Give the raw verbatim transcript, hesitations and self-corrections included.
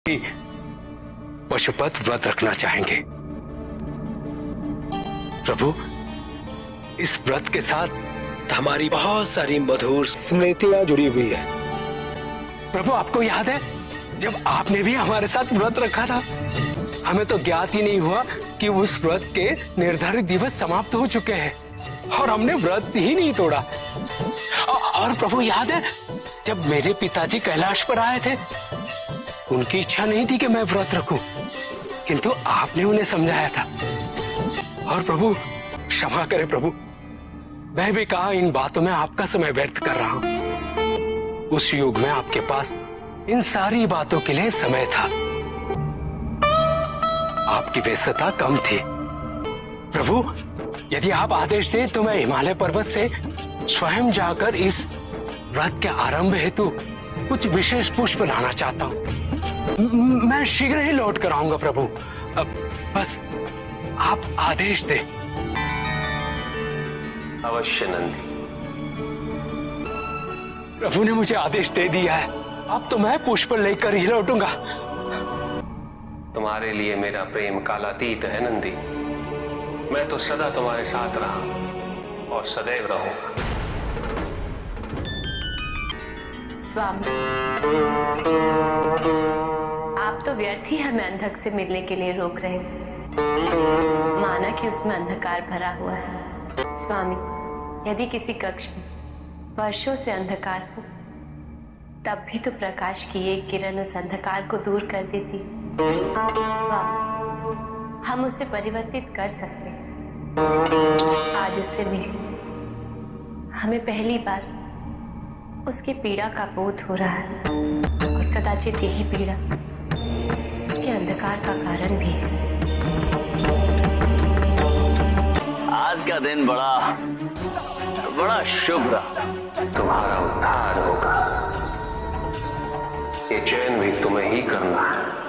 पशुपत व्रत रखना चाहेंगे। प्रभु, इस व्रत के साथ हमारी बहुत सारी मधुर स्मृतियां जुड़ी हुई है। प्रभु, आपको याद है जब आपने भी हमारे साथ व्रत रखा था, हमें तो ज्ञात ही नहीं हुआ कि उस व्रत के निर्धारित दिवस समाप्त हो चुके हैं और हमने व्रत ही नहीं तोड़ा। और प्रभु, याद है जब मेरे पिताजी कैलाश पर आए थे, उनकी इच्छा नहीं थी कि मैं व्रत रखूं, किंतु आपने उन्हें समझाया था। और प्रभु, क्षमा करें प्रभु, मैं भी कहा इन बातों में आपका समय व्यर्थ कर रहा हूं। उस युग में आपके पास इन सारी बातों के लिए समय था, आपकी व्यस्तता कम थी। प्रभु, यदि आप आदेश दें तो मैं हिमालय पर्वत से स्वयं जाकर इस व्रत के आरंभ हेतु कुछ विशेष पुष्प लाना चाहता हूं। मैं शीघ्र ही लौट कर आऊंगा प्रभु, अब बस आप आदेश दें। अवश्य नंदी। प्रभु ने मुझे आदेश दे दिया है, अब तो मैं पुष्प लेकर ही लौटूंगा। तुम्हारे लिए मेरा प्रेम कालातीत है नंदी। मैं तो सदा तुम्हारे साथ रहा और सदैव रहूंगा। स्वामी, आप तो व्यर्थ ही हमें अंधक से मिलने के लिए रोक रहे थे। माना कि उसमें अंधकार भरा हुआ है। स्वामी, यदि किसी कक्ष में वर्षों से अंधकार हो, तब भी तो प्रकाश की एक किरण उस अंधकार को दूर कर देती। स्वामी, हम उसे परिवर्तित कर सकते हैं। आज उससे मिले, हमें पहली बार उसकी पीड़ा का बोध हो रहा है और कदाचित यही पीड़ा उसके अंधकार का कारण भी है। आज का दिन बड़ा बड़ा शुभ रहा। तुम्हारा उद्धार होगा, ये चयन भी तुम्हें ही करना है।